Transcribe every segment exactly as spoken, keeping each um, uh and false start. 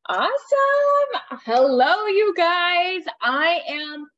Awesome. Hello, you guys. I am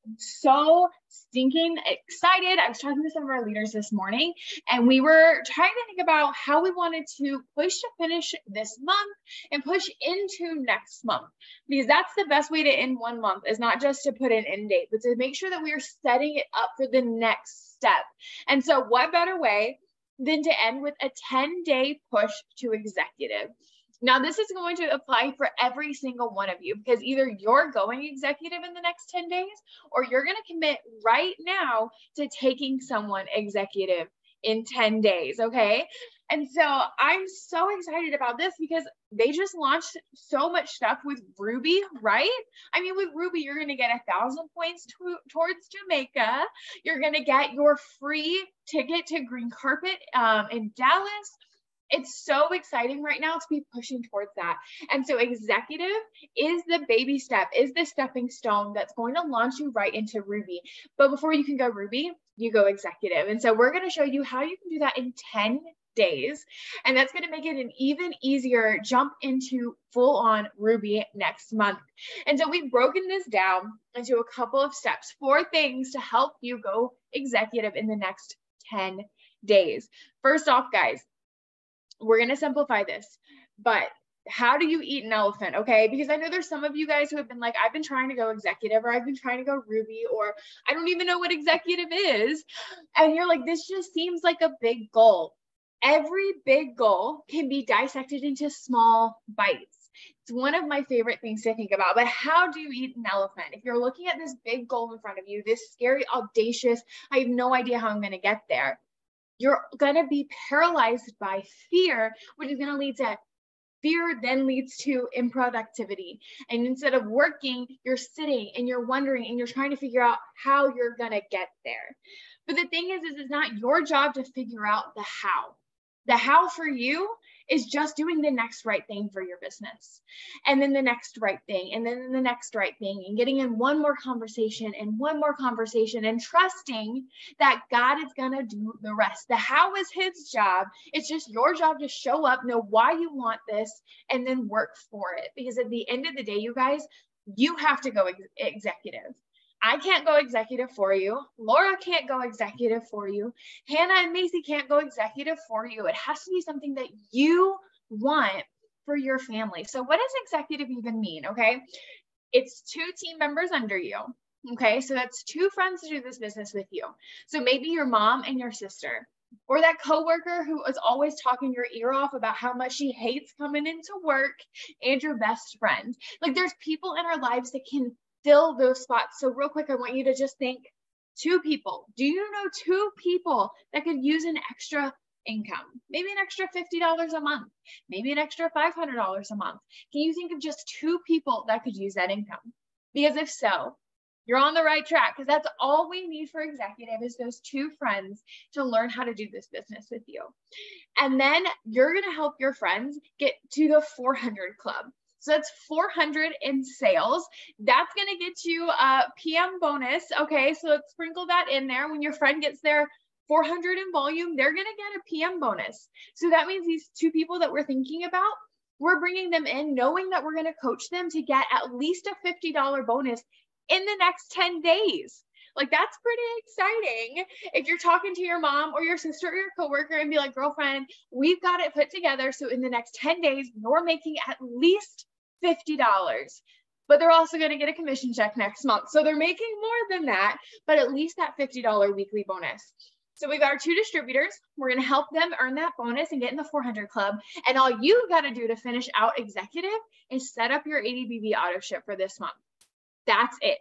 so stinking excited. I was talking to some of our leaders this morning, and we were trying to think about how we wanted to push to finish this month and push into next month, because that's the best way to end one month, is not just to put an end date, but to make sure that we are setting it up for the next step. And so what better way than to end with a ten day push to executive. Now, this is going to apply for every single one of you, because either you're going executive in the next ten days, or you're going to commit right now to taking someone executive in ten days. Okay. And so I'm so excited about this because they just launched so much stuff with Ruby, right? I mean, with Ruby, you're going to get a thousand points to, towards Jamaica. You're going to get your free ticket to Green Carpet um, in Dallas. It's so exciting right now to be pushing towards that. And so executive is the baby step, is the stepping stone that's going to launch you right into Ruby. But before you can go Ruby, you go executive. And so we're going to show you how you can do that in ten days. And that's going to make it an even easier jump into full on Ruby next month. And so we've broken this down into a couple of steps, four things to help you go executive in the next ten days. First off, guys, we're going to simplify this, but how do you eat an elephant? Okay. Because I know there's some of you guys who have been like, I've been trying to go executive, or I've been trying to go Ruby, or I don't even know what executive is. And you're like, this just seems like a big goal. Every big goal can be dissected into small bites. It's one of my favorite things to think about. But how do you eat an elephant? If you're looking at this big goal in front of you, this scary, audacious, I have no idea how I'm going to get there, you're going to be paralyzed by fear, which is going to lead to fear, then leads to improductivity. And instead of working, you're sitting and you're wondering and you're trying to figure out how you're going to get there. But the thing is, is it's not your job to figure out the how. The how for you is just doing the next right thing for your business, and then the next right thing, and then the next right thing, and getting in one more conversation and one more conversation, and trusting that God is going to do the rest. The how is his job. It's just your job to show up, know why you want this, and then work for it. Because at the end of the day, you guys, you have to go ex- executive. I can't go executive for you. Laura can't go executive for you. Hannah and Macy can't go executive for you. It has to be something that you want for your family. So what does executive even mean? Okay. It's two team members under you. Okay. So that's two friends to do this business with you. So maybe your mom and your sister, or that coworker who is always talking your ear off about how much she hates coming into work, and your best friend. Like, there's people in our lives that can fill those spots. So real quick, I want you to just think two people. Do you know two people that could use an extra income? Maybe an extra fifty dollars a month, maybe an extra five hundred dollars a month. Can you think of just two people that could use that income? Because if so, you're on the right track, because that's all we need for executive is those two friends to learn how to do this business with you. And then you're going to help your friends get to the four hundred club. So that's four hundred in sales. That's going to get you a P M bonus. Okay. So let's sprinkle that in there. When your friend gets their four hundred in volume, they're going to get a P M bonus. So that means these two people that we're thinking about, we're bringing them in knowing that we're going to coach them to get at least a fifty dollars bonus in the next ten days. Like, that's pretty exciting. If you're talking to your mom or your sister or your coworker and be like, girlfriend, we've got it put together. So in the next ten days, you're making at least fifty dollars, but they're also going to get a commission check next month. So they're making more than that, but at least that fifty dollars weekly bonus. So we've got our two distributors. We're going to help them earn that bonus and get in the four hundred club. And all you got to do to finish out executive is set up your A D B B auto ship for this month. That's it.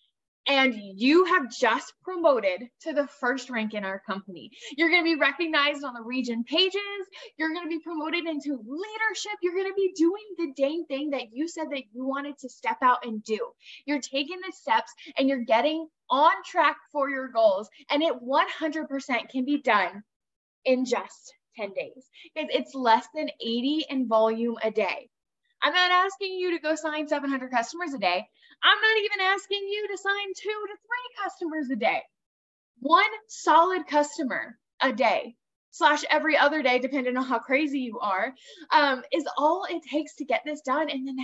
And you have just promoted to the first rank in our company. You're going to be recognized on the region pages. You're going to be promoted into leadership. You're going to be doing the dang thing that you said that you wanted to step out and do. You're taking the steps and you're getting on track for your goals. And it one hundred percent can be done in just ten days. Because it's less than eighty in volume a day. I'm not asking you to go sign seven hundred customers a day. I'm not even asking you to sign two to three customers a day. One solid customer a day slash every other day, depending on how crazy you are, um, is all it takes to get this done in the next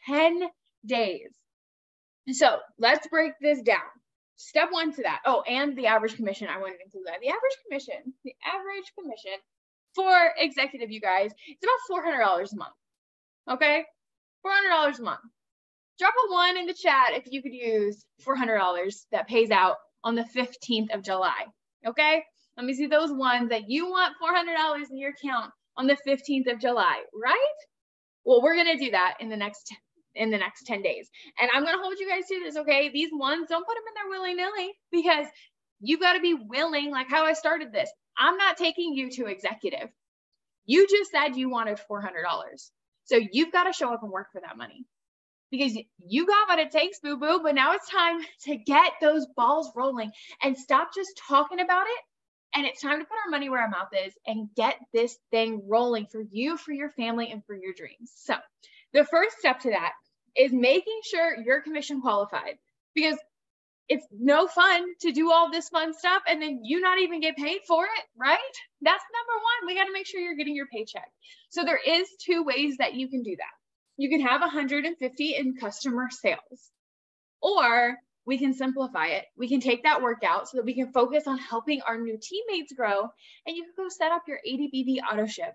ten days. So let's break this down. Step one to that. Oh, and the average commission. I wanted to include that. The average commission, the average commission for executive, you guys, it's about four hundred dollars a month. Okay? four hundred dollars a month. Drop a one in the chat if you could use four hundred dollars that pays out on the fifteenth of July. Okay? Let me see those ones that you want four hundred dollars in your account on the fifteenth of July, right? Well, we're going to do that in the next in the next ten days. And I'm going to hold you guys to this, okay? These ones, don't put them in there willy-nilly, because you got to be willing, like how I started this. I'm not taking you to executive. You just said you wanted four hundred dollars. So you've got to show up and work for that money, because you got what it takes, boo-boo. But now it's time to get those balls rolling and stop just talking about it. And it's time to put our money where our mouth is and get this thing rolling for you, for your family, and for your dreams. So the first step to that is making sure you're commission qualified, because it's no fun to do all this fun stuff and then you not even get paid for it, right? That's number one. We got to make sure you're getting your paycheck. So there is two ways that you can do that. You can have one hundred fifty in customer sales, or we can simplify it. We can take that workout so that we can focus on helping our new teammates grow, and you can go set up your A D B V auto ship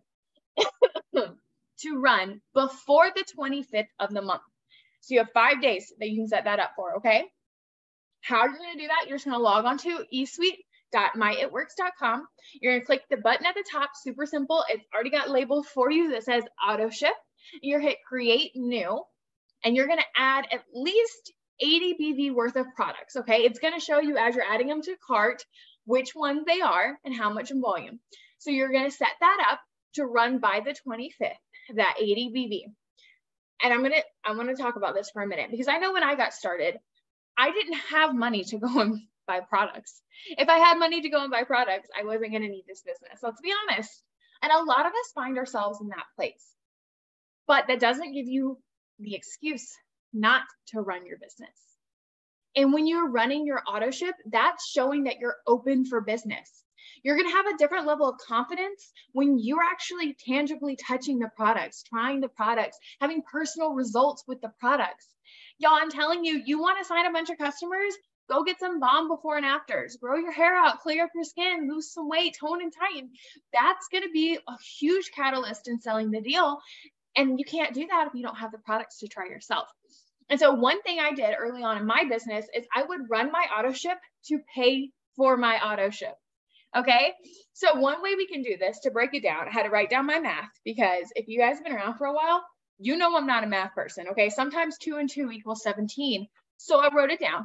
to run before the twenty-fifth of the month. So you have five days that you can set that up for, okay? How you're gonna do that, you're just gonna log on to e suite dot my it works dot com. You're gonna click the button at the top, super simple. It's already got labeled for you that says auto ship. You're hit create new, and you're gonna add at least eighty B V worth of products, okay? It's gonna show you as you're adding them to cart, which ones they are and how much in volume. So you're gonna set that up to run by the twenty-fifth, that eighty B V. And I'm gonna, I'm gonna talk about this for a minute, because I know when I got started, I didn't have money to go and buy products. If I had money to go and buy products, I wasn't going to need this business. Let's be honest. And a lot of us find ourselves in that place. But that doesn't give you the excuse not to run your business. And when you're running your auto ship, that's showing that you're open for business. You're going to have a different level of confidence when you're actually tangibly touching the products, trying the products, having personal results with the products. Y'all, I'm telling you, you want to sign a bunch of customers, go get some bomb before and afters, grow your hair out, clear up your skin, lose some weight, tone and tighten. That's going to be a huge catalyst in selling the deal. And you can't do that if you don't have the products to try yourself. And so one thing I did early on in my business is I would run my auto ship to pay for my auto ship. Okay. So one way we can do this, to break it down, I had to write down my math, because if you guys have been around for a while, you know I'm not a math person, okay? Sometimes two and two equals seventeen. So I wrote it down.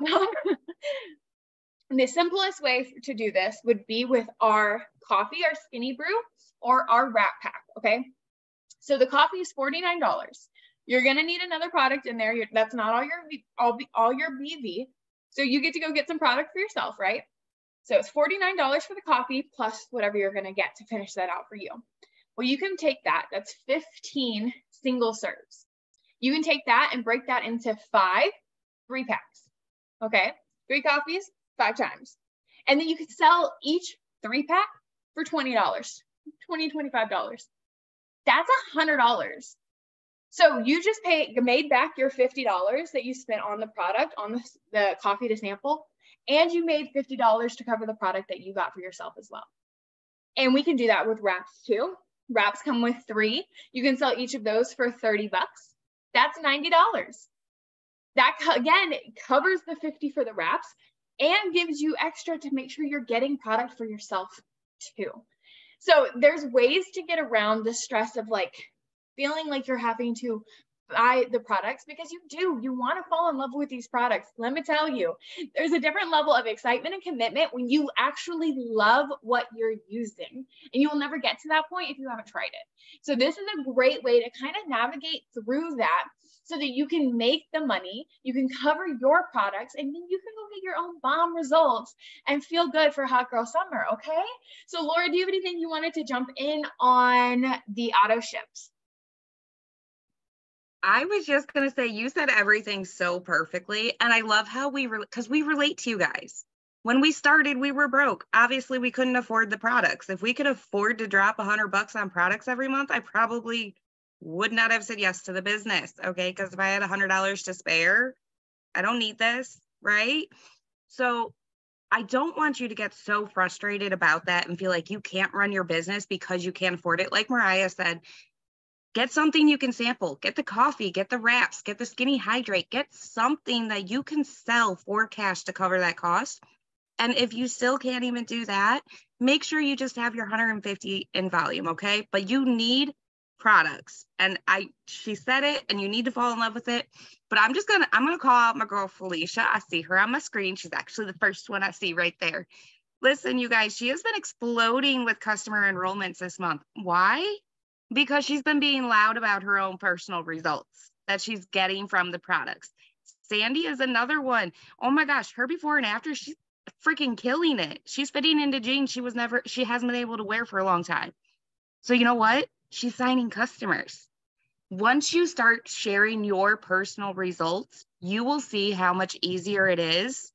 And the simplest way to do this would be with our coffee, our skinny brew, or our wrap pack, okay? So the coffee is forty-nine dollars. You're gonna need another product in there. You're, that's not all your, all, all your B V. So you get to go get some product for yourself, right? So it's forty-nine dollars for the coffee plus whatever you're gonna get to finish that out for you. Well, you can take that, that's fifteen single serves. You can take that and break that into five three packs, okay? Three coffees, five times. And then you can sell each three pack for twenty dollars, twenty, twenty-five dollars. That's one hundred dollars. So you just pay, made back your fifty dollars that you spent on the product, on the, the coffee to sample, and you made fifty dollars to cover the product that you got for yourself as well. And we can do that with wraps too. Wraps come with three. You can sell each of those for thirty bucks. That's ninety dollars. That, again, it covers the fifty for the wraps and gives you extra to make sure you're getting product for yourself too. So there's ways to get around the stress of like feeling like you're having to buy the products, because you do, you want to fall in love with these products. Let me tell you, there's a different level of excitement and commitment when you actually love what you're using, and you will never get to that point if you haven't tried it. So this is a great way to kind of navigate through that so that you can make the money, you can cover your products, and then you can go get your own bomb results and feel good for Hot Girl Summer, okay? So Laura, do you have anything you wanted to jump in on the auto ships? I was just going to say, you said everything so perfectly. And I love how we, because we relate to you guys. When we started, we were broke. Obviously, we couldn't afford the products. If we could afford to drop a hundred bucks on products every month, I probably would not have said yes to the business, okay? Because if I had one hundred dollars to spare, I don't need this, right? So I don't want you to get so frustrated about that and feel like you can't run your business because you can't afford it. Like Mariah said, get something you can sample, get the coffee, get the wraps, get the Skinny Hydrate, get something that you can sell for cash to cover that cost. And if you still can't even do that, make sure you just have your one hundred fifty in volume, okay? But you need products. And I, she said it, and you need to fall in love with it. But I'm just gonna, I'm gonna call out my girl Felicia. I see her on my screen. She's actually the first one I see right there. Listen, you guys, she has been exploding with customer enrollments this month. Why? Because she's been being loud about her own personal results that she's getting from the products. Sandy is another one. Oh my gosh, her before and after, she's freaking killing it. She's fitting into jeans she was never, she hasn't been able to wear for a long time. So you know what? She's signing customers. Once you start sharing your personal results, you will see how much easier it is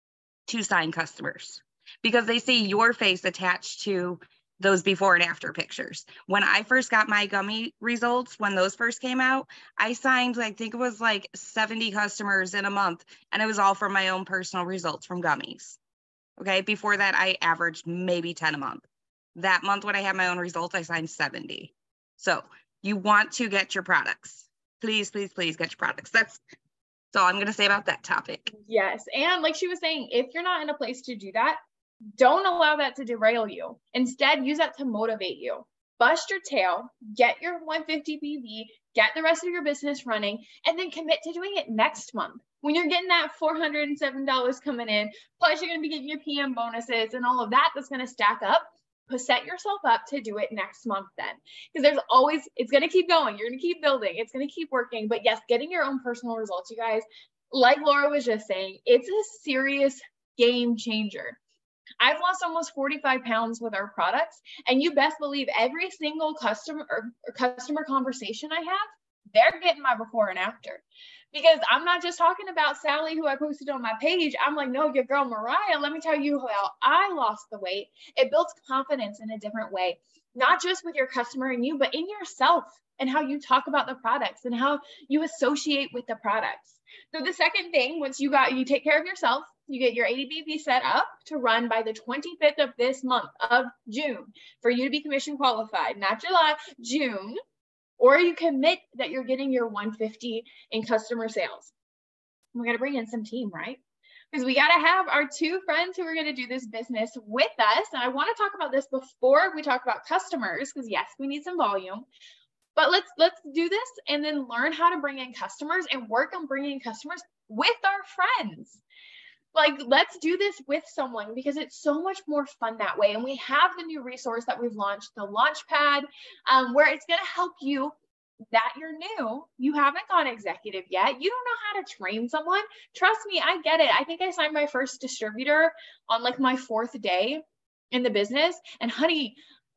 to sign customers because they see your face attached to those before and after pictures. When I first got my gummy results, when those first came out, I signed, I think it was like seventy customers in a month, and it was all from my own personal results from gummies. Okay, before that, I averaged maybe ten a month. That month when I had my own results, I signed seventy. So you want to get your products. Please, please, please get your products. That's, that's all I'm going to say about that topic. Yes. And like she was saying, if you're not in a place to do that, don't allow that to derail you. Instead, use that to motivate you. Bust your tail, get your one hundred fifty B V, get the rest of your business running, and then commit to doing it next month. When you're getting that four hundred seven dollars coming in, plus you're going to be getting your P M bonuses and all of that that's going to stack up, but set yourself up to do it next month then. Because there's always, it's going to keep going. You're going to keep building. It's going to keep working. But yes, getting your own personal results, you guys, like Laura was just saying, it's a serious game changer. I've lost almost forty-five pounds with our products, and you best believe every single customer or, or customer conversation I have, they're getting my before and after. Because I'm not just talking about Sally, who I posted on my page. I'm like, no, your girl Mariah, let me tell you how I lost the weight. It builds confidence in a different way, not just with your customer and you, but in yourself and how you talk about the products and how you associate with the products. So the second thing, once you got, you take care of yourself, you get your A D B V set up to run by the twenty-fifth of this month of June for you to be commission qualified, not July, June. Or you commit that you're getting your one hundred fifty in customer sales. We got to bring in some team, right? Because we got to have our two friends who are going to do this business with us. And I want to talk about this before we talk about customers, because yes, we need some volume. But let's let's do this and then learn how to bring in customers and work on bringing in customers with our friends. Like, let's do this with someone because it's so much more fun that way. And we have the new resource that we've launched, the Launchpad, um, where it's going to help you that you're new. You haven't gone executive yet. You don't know how to train someone. Trust me, I get it. I think I signed my first distributor on like my fourth day in the business. And honey,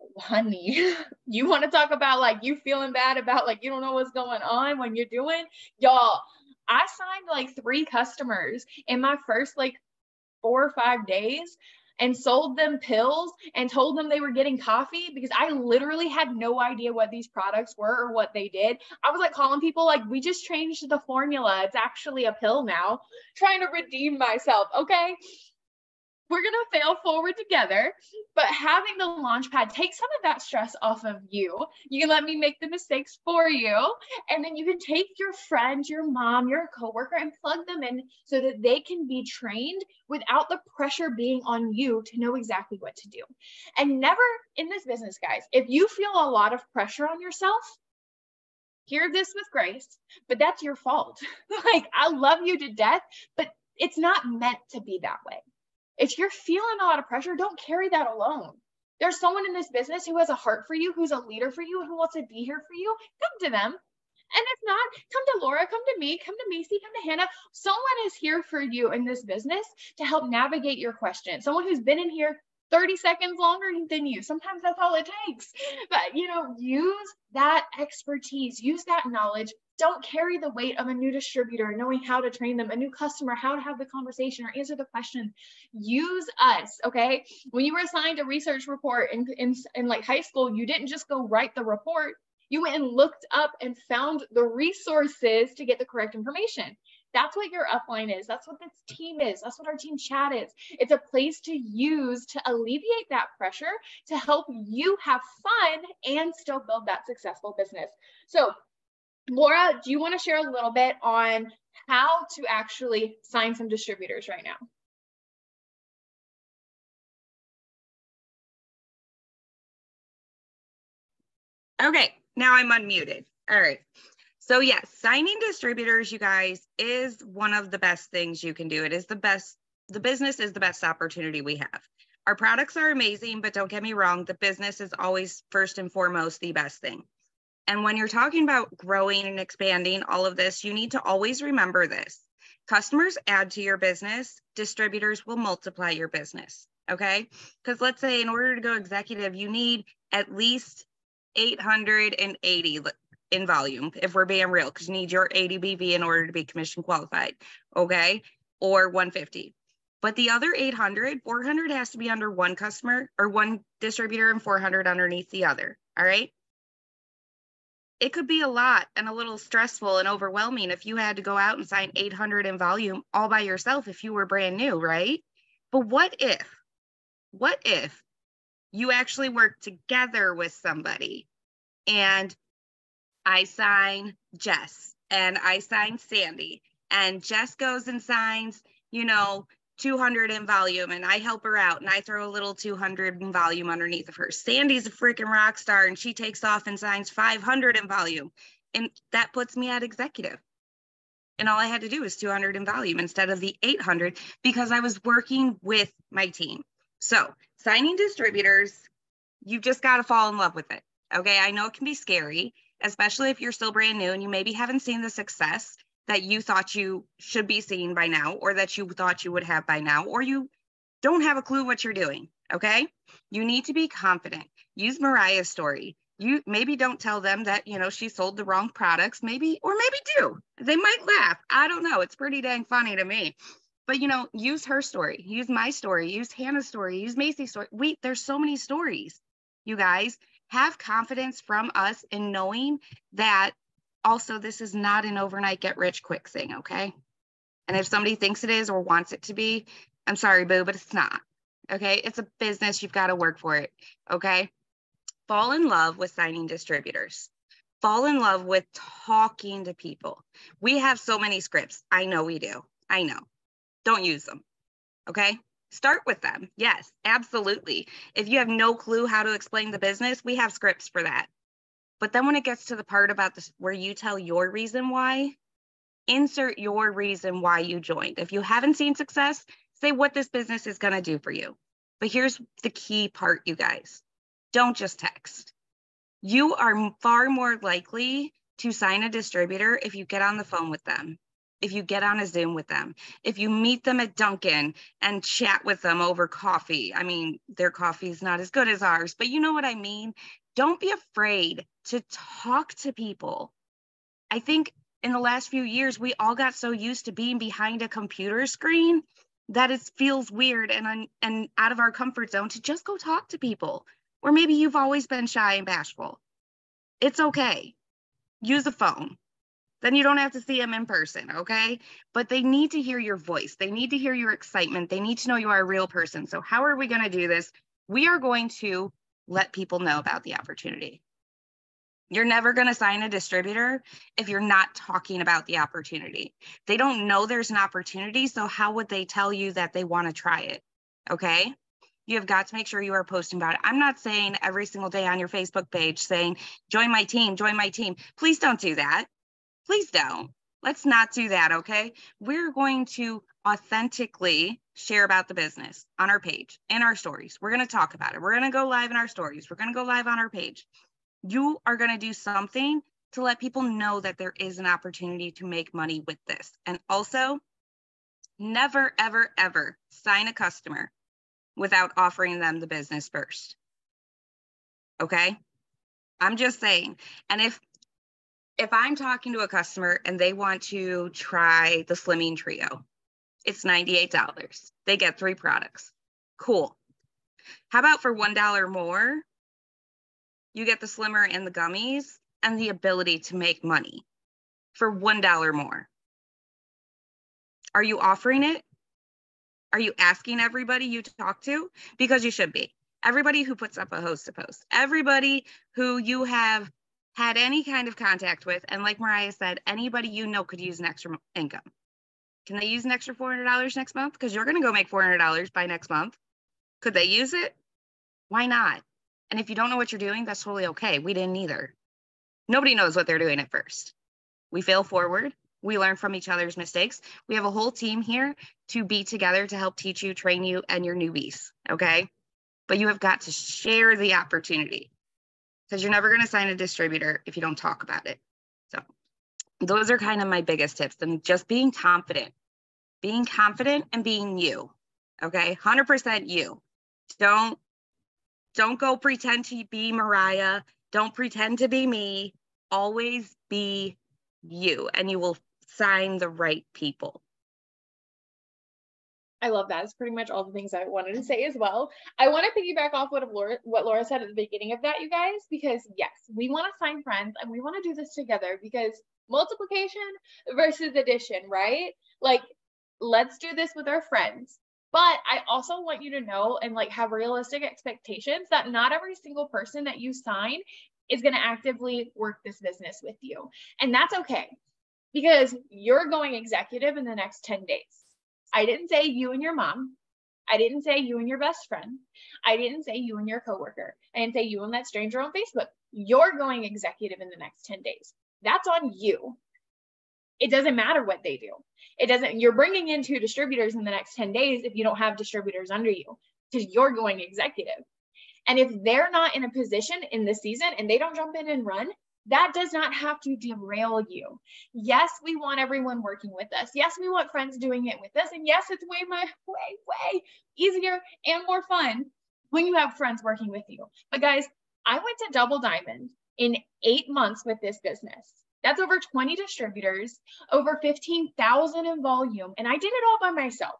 honey, you want to talk about like you feeling bad about like you don't know what's going on when you're doing, y'all. I signed like three customers in my first like four or five days and sold them pills and told them they were getting coffee because I literally had no idea what these products were or what they did. I was like calling people like, we just changed the formula. It's actually a pill now, trying to redeem myself. Okay. We're going to fail forward together, but having the Launchpad takes some of that stress off of you. You can let me make the mistakes for you. And then you can take your friend, your mom, your coworker and plug them in so that they can be trained without the pressure being on you to know exactly what to do. And never in this business, guys, if you feel a lot of pressure on yourself, hear this with grace, but that's your fault. Like, I love you to death, but it's not meant to be that way. If you're feeling a lot of pressure, don't carry that alone. There's someone in this business who has a heart for you, who's a leader for you, who wants to be here for you. Come to them. And if not, come to Laura, come to me, come to Macy, come to Hannah. Someone is here for you in this business to help navigate your question. Someone who's been in here thirty seconds longer than you. Sometimes that's all it takes. But, you know, use that expertise, use that knowledge. Don't carry the weight of a new distributor, knowing how to train them, a new customer, how to have the conversation or answer the question. Use us, okay? When you were assigned a research report in, in, in like high school, you didn't just go write the report. You went and looked up and found the resources to get the correct information. That's what your upline is. That's what this team is. That's what our team chat is. It's a place to use to alleviate that pressure, to help you have fun and still build that successful business. So Laura, do you want to share a little bit on how to actually sign some distributors right now? Okay, now I'm unmuted. All right. So yes, signing distributors, you guys, is one of the best things you can do. It is the best, the business is the best opportunity we have. Our products are amazing, but don't get me wrong, the business is always first and foremost the best thing. And when you're talking about growing and expanding all of this, you need to always remember this. Customers add to your business, distributors will multiply your business, okay? Because let's say in order to go executive, you need at least eight hundred eighty in volume, if we're being real, because you need your eighty B V in order to be commission qualified, okay? Or one fifty. But the other eight hundred, four hundred has to be under one customer or one distributor and four hundred underneath the other, all right? It could be a lot and a little stressful and overwhelming if you had to go out and sign eight hundred in volume all by yourself if you were brand new, right? But what if, what if you actually work together with somebody and I sign Jess and I sign Sandy and Jess goes and signs, you know, two hundred in volume and I help her out and I throw a little two hundred in volume underneath of her. Sandy's a freaking rock star and she takes off and signs five hundred in volume. And that puts me at executive. And all I had to do was two hundred in volume instead of the eight hundred because I was working with my team. So signing distributors, you've just got to fall in love with it. Okay. I know it can be scary, especially if you're still brand new and you maybe haven't seen the success that you thought you should be seeing by now, or that you thought you would have by now, or you don't have a clue what you're doing, okay? You need to be confident. Use Mariah's story. You maybe don't tell them that, you know, she sold the wrong products, maybe, or maybe do. They might laugh. I don't know. It's pretty dang funny to me. But, you know, use her story, use my story, use Hannah's story, use Macy's story. Wait, there's so many stories, you guys. Have confidence from us in knowing that also, this is not an overnight get rich quick thing, okay? And if somebody thinks it is or wants it to be, I'm sorry, boo, but it's not, okay? It's a business. You've got to work for it, okay? Fall in love with signing distributors. Fall in love with talking to people. We have so many scripts. I know we do. I know. Don't use them, okay? Start with them. Yes, absolutely. If you have no clue how to explain the business, we have scripts for that. But then when it gets to the part about this, where you tell your reason why, insert your reason why you joined. If you haven't seen success, say what this business is going to do for you. But here's the key part, you guys. Don't just text. You are far more likely to sign a distributor if you get on the phone with them, if you get on a Zoom with them, if you meet them at Dunkin' and chat with them over coffee. I mean, their coffee is not as good as ours, but you know what I mean? Don't be afraid to talk to people. I think in the last few years, we all got so used to being behind a computer screen that it feels weird and, and out of our comfort zone to just go talk to people. Or maybe you've always been shy and bashful. It's okay. Use a phone. Then you don't have to see them in person, okay? But they need to hear your voice. They need to hear your excitement. They need to know you are a real person. So how are we going to do this? We are going to let people know about the opportunity. You're never going to sign a distributor if you're not talking about the opportunity. They don't know there's an opportunity, so how would they tell you that they want to try it? Okay? You have got to make sure you are posting about it. I'm not saying every single day on your Facebook page saying, join my team, join my team. Please don't do that. Please don't. Let's not do that, okay? We're going to authentically share about the business on our page, in our stories. We're going to talk about it. We're going to go live in our stories. We're going to go live on our page. You are going to do something to let people know that there is an opportunity to make money with this. And also, never, ever, ever sign a customer without offering them the business first. Okay? I'm just saying. And if if I'm talking to a customer and they want to try the Slimming Trio, it's ninety-eight dollars. They get three products. Cool. How about for one dollar more, you get the Slimmer and the gummies, and the ability to make money for one dollar more. Are you offering it? Are you asking everybody you talk to? Because you should be. Everybody who puts up a host to post, everybody who you have had any kind of contact with, and like Mariah said, anybody you know could use an extra income. Can they use an extra four hundred dollars next month? Because you're going to go make four hundred dollars by next month. Could they use it? Why not? And if you don't know what you're doing, that's totally okay. We didn't either. Nobody knows what they're doing at first. We fail forward. We learn from each other's mistakes. We have a whole team here to be together to help teach you, train you, and your newbies, okay? But you have got to share the opportunity, because you're never going to sign a distributor if you don't talk about it. So those are kind of my biggest tips, and just being confident, being confident and being you, okay? one hundred percent you. Don't, don't go pretend to be Mariah. Don't pretend to be me. Always be you, and you will sign the right people. I love that. It's pretty much all the things I wanted to say as well. I want to piggyback off what Laura, what Laura said at the beginning of that, you guys, because yes, we want to sign friends and we want to do this together, because multiplication versus addition, right? Like, let's do this with our friends. But I also want you to know and like have realistic expectations that not every single person that you sign is going to actively work this business with you. And that's okay, because you're going executive in the next ten days. I didn't say you and your mom. I didn't say you and your best friend. I didn't say you and your coworker. I didn't say you and that stranger on Facebook. You're going executive in the next ten days. That's on you. It doesn't matter what they do. It doesn't, you're bringing in two distributors in the next ten days if you don't have distributors under you, because you're going executive. And if they're not in a position in the season and they don't jump in and run, that does not have to derail you. Yes, we want everyone working with us. Yes, we want friends doing it with us. And yes, it's way, my, way, way easier and more fun when you have friends working with you. But guys, I went to Double Diamond in eight months with this business. That's over twenty distributors, over fifteen thousand in volume. And I did it all by myself.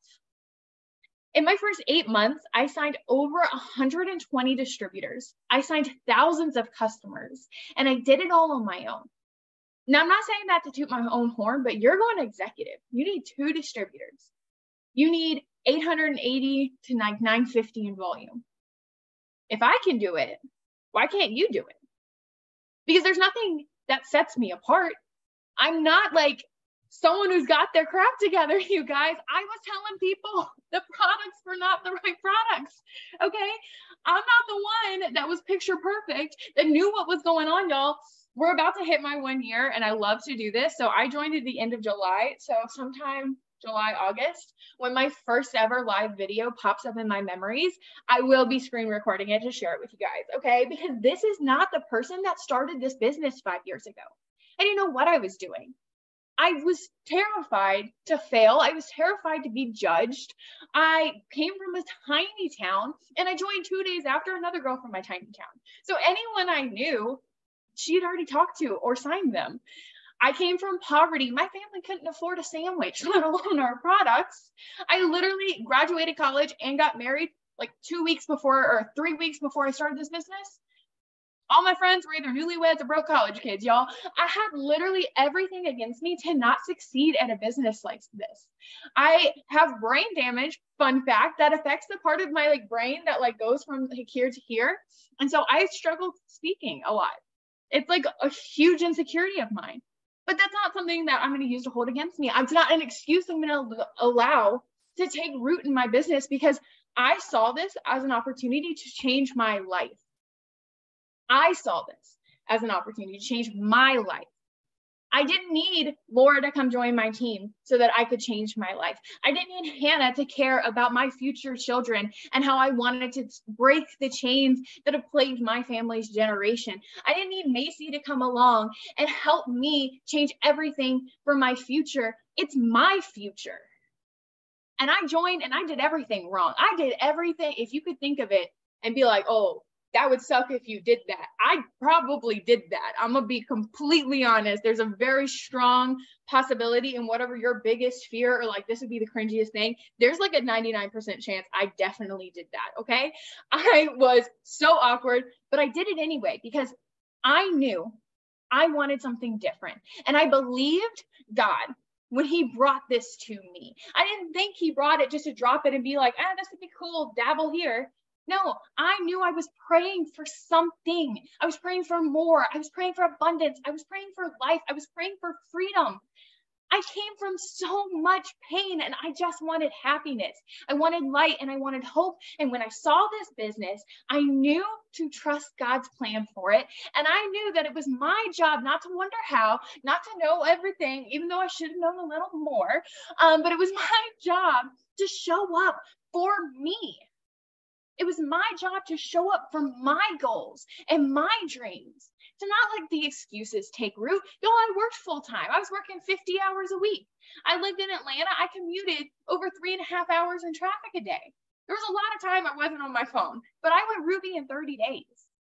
In my first eight months, I signed over one hundred twenty distributors. I signed thousands of customers, and I did it all on my own. Now, I'm not saying that to toot my own horn, but you're going executive. You need two distributors. You need eight hundred eighty to nine hundred fifty in volume. If I can do it, why can't you do it? Because there's nothing that sets me apart. I'm not like someone who's got their crap together, you guys. I was telling people the products were not the right products, okay? I'm not the one that was picture perfect, that knew what was going on, y'all. We're about to hit my one year, and I love to do this. So I joined at the end of July. So sometime July, August, when my first ever live video pops up in my memories, I will be screen recording it to share it with you guys, okay? Because this is not the person that started this business five years ago. I didn't know what I was doing. I was terrified to fail. I was terrified to be judged. I came from a tiny town, and I joined two days after another girl from my tiny town. So anyone I knew, she had already talked to or signed them. I came from poverty. My family couldn't afford a sandwich, let alone our products. I literally graduated college and got married like two weeks before or three weeks before I started this business. All my friends were either newlyweds or broke college kids, y'all. I had literally everything against me to not succeed at a business like this. I have brain damage, fun fact, that affects the part of my like brain that like goes from like here to here. And so I struggled speaking a lot. It's like a huge insecurity of mine. But that's not something that I'm going to use to hold against me. It's not an excuse I'm going to allow to take root in my business, because I saw this as an opportunity to change my life. I saw this as an opportunity to change my life. I didn't need Laura to come join my team so that I could change my life. I didn't need Hannah to care about my future children and how I wanted to break the chains that have plagued my family's generation. I didn't need Macy to come along and help me change everything for my future. It's my future. And I joined and I did everything wrong. I did everything, if you could think of it and be like, oh, that would suck if you did that. I probably did that. I'm gonna be completely honest. There's a very strong possibility in whatever your biggest fear or like this would be the cringiest thing. There's like a ninety-nine percent chance I definitely did that, okay? I was so awkward, but I did it anyway because I knew I wanted something different. And I believed God when he brought this to me. I didn't think he brought it just to drop it and be like, ah, this would be cool, dabble here. No, I knew I was praying for something. I was praying for more. I was praying for abundance. I was praying for life. I was praying for freedom. I came from so much pain and I just wanted happiness. I wanted light and I wanted hope. And when I saw this business, I knew to trust God's plan for it. And I knew that it was my job not to wonder how, not to know everything, even though I should have known a little more. Um, but it was my job to show up for me. It was my job to show up for my goals and my dreams, to not let the excuses take root. Yo, I worked full time. I was working fifty hours a week. I lived in Atlanta. I commuted over three and a half hours in traffic a day. There was a lot of time I wasn't on my phone, but I went Ruby in thirty days.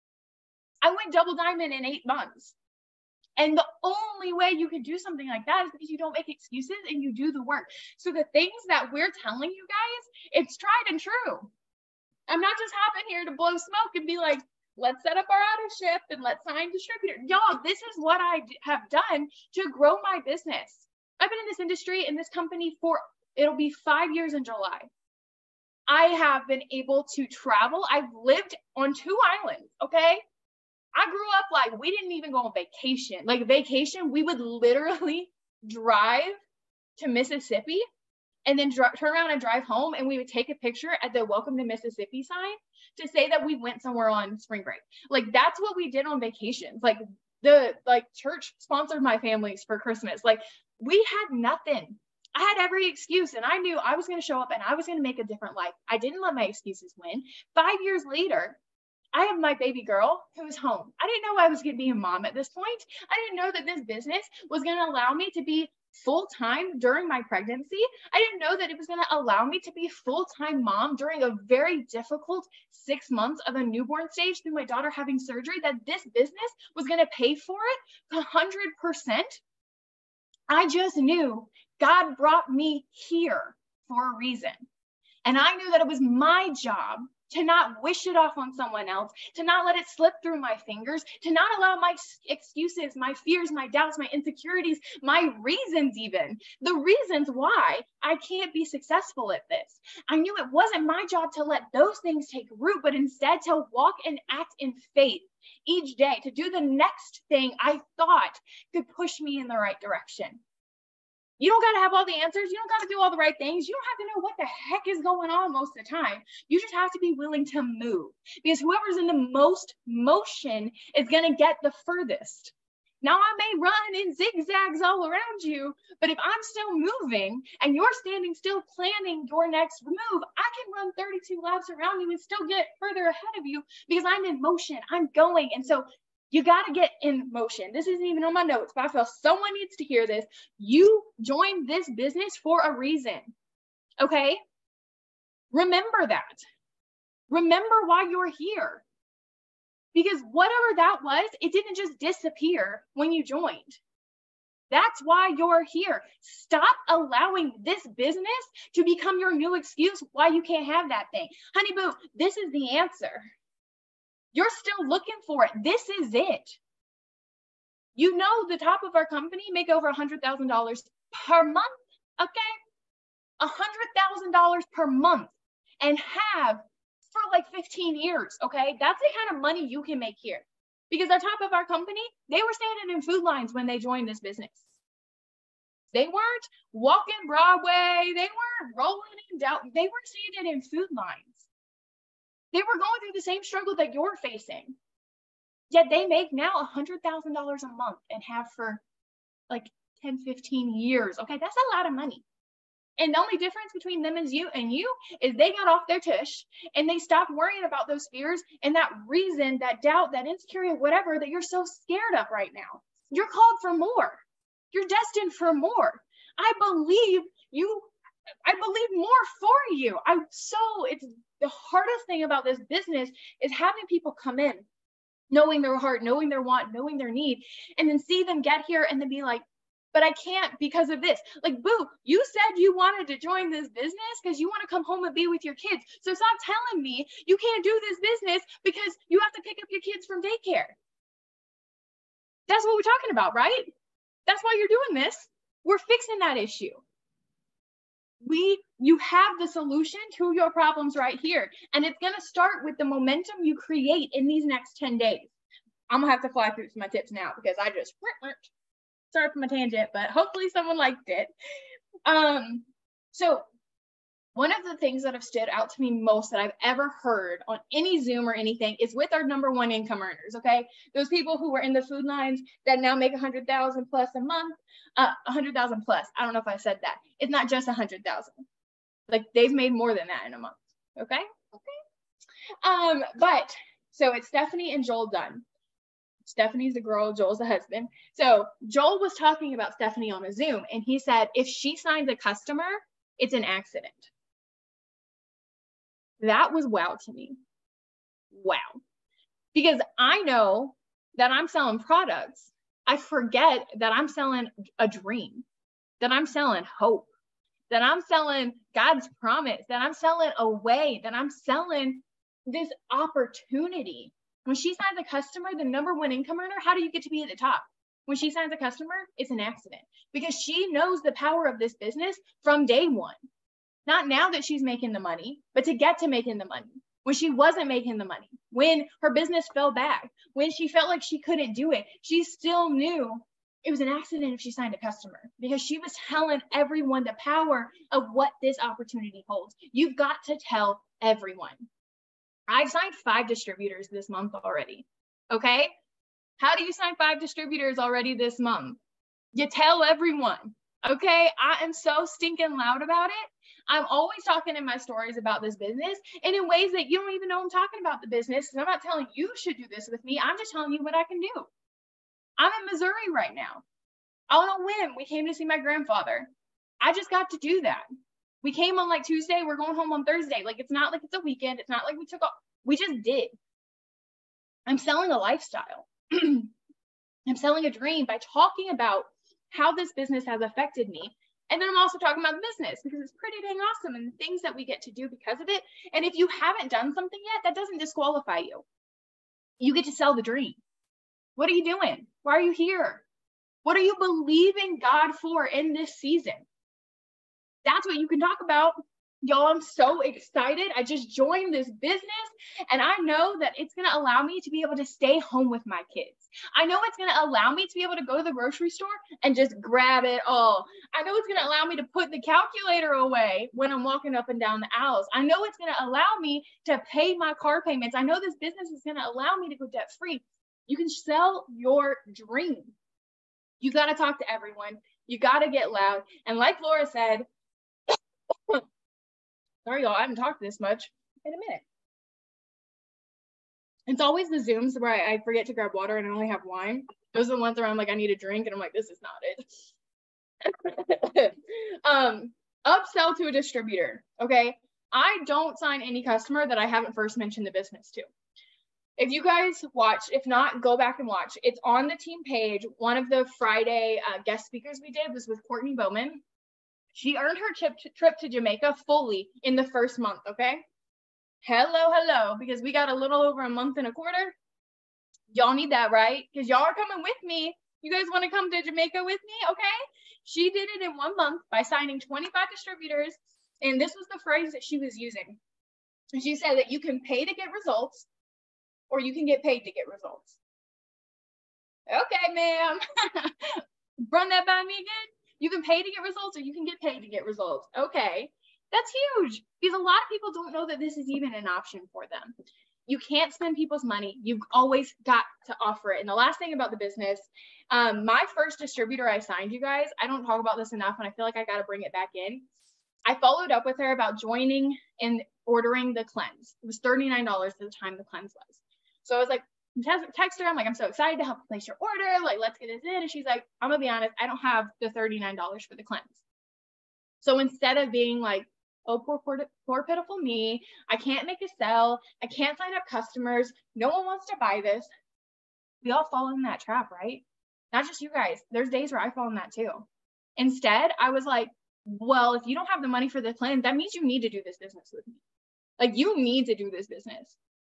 I went double diamond in eight months. And the only way you can do something like that is because you don't make excuses and you do the work. So the things that we're telling you guys, it's tried and true. I'm not just hopping here to blow smoke and be like, let's set up our auto ship and let's sign distributor. Y'all, this is what I have done to grow my business. I've been in this industry, in this company for, it'll be five years in July. I have been able to travel. I've lived on two islands, okay? I grew up like, we didn't even go on vacation. Like vacation, we would literally drive to Mississippi and then dr- turn around and drive home, and we would take a picture at the Welcome to Mississippi sign to say that we went somewhere on spring break. Like that's what we did on vacations. Like the like church sponsored my families for Christmas. Like we had nothing. I had every excuse, and I knew I was going to show up and I was going to make a different life. I didn't let my excuses win. Five years later, I have my baby girl who is home. I didn't know I was going to be a mom at this point. I didn't know that this business was going to allow me to be full-time during my pregnancy. I didn't know that it was going to allow me to be full-time mom during a very difficult six months of a newborn stage through my daughter having surgery, that this business was going to pay for it one hundred percent. I just knew God brought me here for a reason. And I knew that it was my job to not wish it off on someone else, to not let it slip through my fingers, to not allow my excuses, my fears, my doubts, my insecurities, my reasons even, the reasons why I can't be successful at this. I knew it wasn't my job to let those things take root, but instead to walk and act in faith each day, to do the next thing I thought could push me in the right direction. You don't got to have all the answers. You don't got to do all the right things. You don't have to know what the heck is going on most of the time. You just have to be willing to move, because whoever's in the most motion is going to get the furthest. Now, I may run in zigzags all around you, but if I'm still moving and you're standing still planning your next move, I can run thirty-two laps around you and still get further ahead of you because I'm in motion. I'm going. And so you got to get in motion. This isn't even on my notes, but I feel someone needs to hear this. You joined this business for a reason, okay? Remember that. Remember why you're here. Because whatever that was, it didn't just disappear when you joined. That's why you're here. Stop allowing this business to become your new excuse why you can't have that thing. Honey boo, this is the answer. You're still looking for it. This is it. You know, the top of our company make over one hundred thousand dollars per month, okay? one hundred thousand dollars per month, and have for like fifteen years, okay? That's the kind of money you can make here. Because the top of our company, they were standing in food lines when they joined this business. They weren't walking Broadway. They weren't rolling in doubt. They were standing in food lines. They were going through the same struggle that you're facing. Yet they make now one hundred thousand dollars a month and have for like ten, fifteen years. Okay, that's a lot of money. And the only difference between them and you and you is they got off their tush and they stopped worrying about those fears and that reason, that doubt, that insecurity, whatever that you're so scared of right now. You're called for more. You're destined for more. I believe you, I believe more for you. I so it's the hardest thing about this business is having people come in, knowing their heart, knowing their want, knowing their need, and then see them get here and then be like, but I can't because of this. Like, boo, you said you wanted to join this business because you want to come home and be with your kids. So stop telling me you can't do this business because you have to pick up your kids from daycare. That's what we're talking about, right? That's why you're doing this. We're fixing that issue. We, you have the solution to your problems right here. And it's going to start with the momentum you create in these next ten days. I'm gonna have to fly through some of my tips now because I just, sorry for my tangent, but hopefully someone liked it. Um, so one of the things that have stood out to me most that I've ever heard on any Zoom or anything is with our number one income earners, okay? Those people who were in the food lines that now make one hundred thousand plus a month, uh, one hundred thousand plus. I don't know if I said that. It's not just one hundred thousand. Like they've made more than that in a month, okay? Okay. Um, but so it's Stephanie and Joel Dunn. Stephanie's the girl, Joel's the husband. So Joel was talking about Stephanie on a Zoom, and he said, if she signs a customer, it's an accident. That was wow to me. Wow. Because I know that I'm selling products. I forget that I'm selling a dream, that I'm selling hope, that I'm selling God's promise, that I'm selling a way, that I'm selling this opportunity. When she signs a customer, the number one income earner, how do you get to be at the top? When she signs a customer, it's an accident because she knows the power of this business from day one. Not now that she's making the money, but to get to making the money. When she wasn't making the money, when her business fell back, when she felt like she couldn't do it, she still knew it was an accident if she signed a customer because she was telling everyone the power of what this opportunity holds. You've got to tell everyone. I've signed five distributors this month already, okay? How do you sign five distributors already this month? You tell everyone, okay? I am so stinking loud about it. I'm always talking in my stories about this business and in ways that you don't even know I'm talking about the business. I'm not telling you should do this with me. I'm just telling you what I can do. I'm in Missouri right now. I don't know when we came to see my grandfather. I just got to do that. We came on like Tuesday. We're going home on Thursday. Like, it's not like it's a weekend. It's not like we took off. We just did. I'm selling a lifestyle. I'm selling a dream by talking about how this business has affected me. And then I'm also talking about the business because it's pretty dang awesome and the things that we get to do because of it. And if you haven't done something yet, that doesn't disqualify you. You get to sell the dream. What are you doing? Why are you here? What are you believing God for in this season? That's what you can talk about. Y'all, I'm so excited. I just joined this business and I know that it's going to allow me to be able to stay home with my kids. I know it's going to allow me to be able to go to the grocery store and just grab it all. I know it's going to allow me to put the calculator away when I'm walking up and down the aisles. I know it's going to allow me to pay my car payments. I know this business is going to allow me to go debt free. You can sell your dream. You got to talk to everyone. You got to get loud. And like Laura said, sorry, y'all, I haven't talked this much in a minute. It's always the Zooms where I, I forget to grab water and I only have wine. Those are the ones where I'm like, I need a drink. And I'm like, this is not it. um, upsell to a distributor, okay? I don't sign any customer that I haven't first mentioned the business to. If you guys watch, if not, go back and watch. It's on the team page. One of the Friday uh, guest speakers we did was with Courtney Bowman. She earned her trip to, trip to Jamaica fully in the first month, okay? Hello, hello, because we got a little over a month and a quarter. Y'all need that, right? Because y'all are coming with me. You guys want to come to Jamaica with me, okay? She did it in one month by signing twenty-five distributors, and this was the phrase that she was using. And she said that you can pay to get results, or you can get paid to get results. Okay, ma'am. Run that by me again. You can pay to get results or you can get paid to get results. Okay, that's huge because a lot of people don't know that this is even an option for them. You can't spend people's money. You've always got to offer it. And the last thing about the business, um, my first distributor I signed, you guys, I don't talk about this enough and I feel like I got to bring it back in. I followed up with her about joining and ordering the cleanse. It was thirty-nine dollars at the time the cleanse was. So I was like, text her, I'm like, I'm so excited to help place your order. Like, let's get this in. And she's like, I'm gonna be honest, I don't have the thirty-nine dollars for the cleanse. So instead of being like, oh, poor, poor, poor, pitiful me, I can't make a sell, I can't sign up customers, no one wants to buy this. We all fall in that trap, right? Not just you guys. There's days where I fall in that too. Instead, I was like, well, if you don't have the money for the cleanse, that means you need to do this business with me. Like, you need to do this business.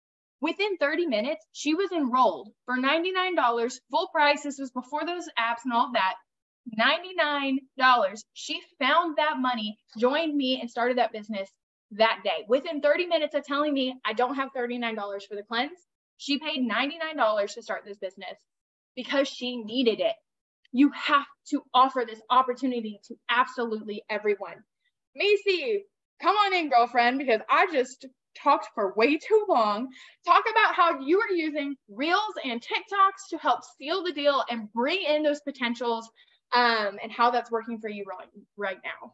Within thirty minutes, she was enrolled for ninety-nine dollars, full price. This was before those apps and all that. ninety-nine dollars. She found that money, joined me, and started that business that day. Within thirty minutes of telling me I don't have thirty-nine dollars for the cleanse, she paid ninety-nine dollars to start this business because she needed it. You have to offer this opportunity to absolutely everyone. Macy, come on in, girlfriend, because I just talked for way too long. Talk about how you are using Reels and TikToks to help seal the deal and bring in those potentials, um, and how that's working for you right, right now.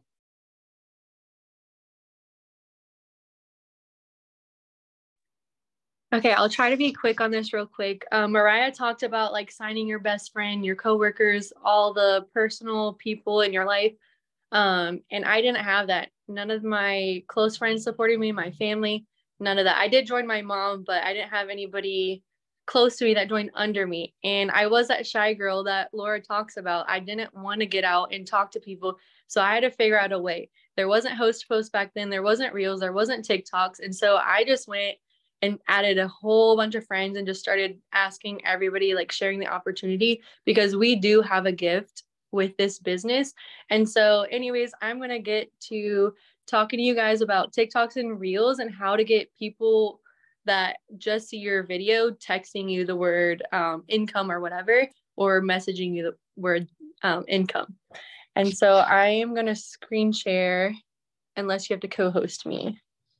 Okay, I'll try to be quick on this real quick. Uh, Mariah talked about like signing your best friend, your coworkers, all the personal people in your life. Um, and I didn't have that. None of my close friends supported me, my family, none of that. I did join my mom, but I didn't have anybody close to me that joined under me. And I was that shy girl that Laura talks about. I didn't want to get out and talk to people. So I had to figure out a way. There wasn't Host Post back then. There wasn't Reels. There wasn't TikToks. And so I just went and added a whole bunch of friends and just started asking everybody, like sharing the opportunity, because we do have a gift with this business. And so anyways, I'm going to get to talking to you guys about TikToks and Reels and how to get people that just see your video texting you the word um, income or whatever, or messaging you the word um, income. And so I am going to screen share unless you have to co-host me.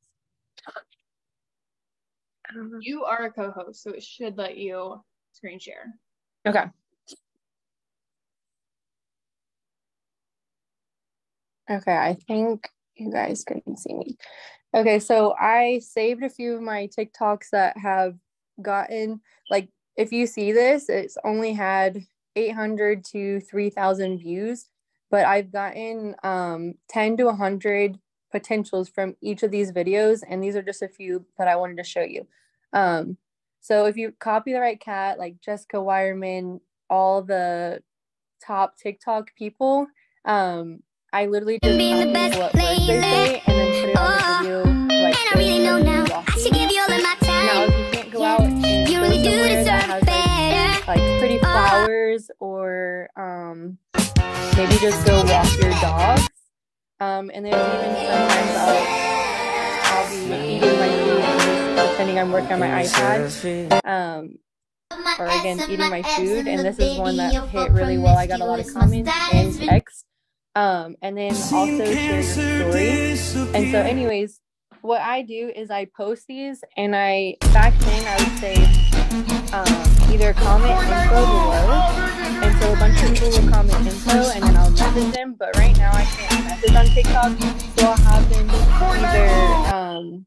You are a co-host, so it should let you screen share. Okay. Okay, I think you guys can see me. Okay, so I saved a few of my TikToks that have gotten, like, if you see this, it's only had eight hundred to three thousand views, but I've gotten um, ten to one hundred potentials from each of these videos, and these are just a few that I wanted to show you. Um, so if you copy the right cat, like Jessica Wireman, all the top TikTok people, um, I literally just copy what words they say and then put it on the video like this. Really know now. Now, if you can't go out and you really do deserve that has like, like pretty flowers, or um, maybe just go walk your dogs. Um, and there's even sometimes I'll, I'll be eating my food and just pretending I'm working on my iPad. Um, or again, eating my food. And this is one that hit really well. I got a lot of comments and texts. Um, and then also share your story. And so anyways, what I do is I post these, and I, back then I would say um, either comment info below. And so a bunch of people will comment info, and then I'll message them. But right now I can't message on TikTok, so I'll have them either um,